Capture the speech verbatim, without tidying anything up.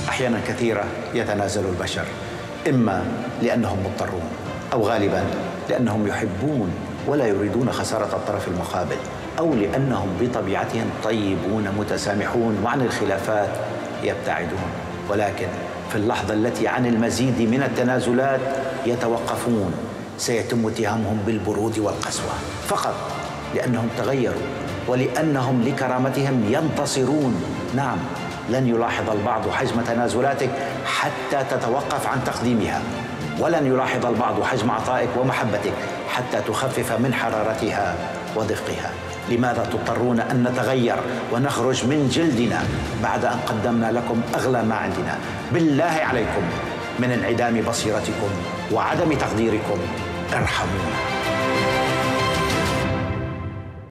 أحيانا كثيرة يتنازل البشر، إما لأنهم مضطرون أو غالبا لأنهم يحبون ولا يريدون خسارة الطرف المقابل، أو لأنهم بطبيعتهم طيبون متسامحون وعن الخلافات يبتعدون. ولكن في اللحظة التي عن المزيد من التنازلات يتوقفون، سيتم اتهامهم بالبرود والقسوة فقط لأنهم تغيروا ولأنهم لكرامتهم ينتصرون. نعم، لن يلاحظ البعض حجم تنازلاتك حتى تتوقف عن تقديمها، ولن يلاحظ البعض حجم عطائك ومحبتك حتى تخفف من حرارتها ودفقها. لماذا تضطرون أن نتغير ونخرج من جلدنا بعد أن قدمنا لكم أغلى ما عندنا؟ بالله عليكم، من انعدام بصيرتكم وعدم تقديركم ارحمونا.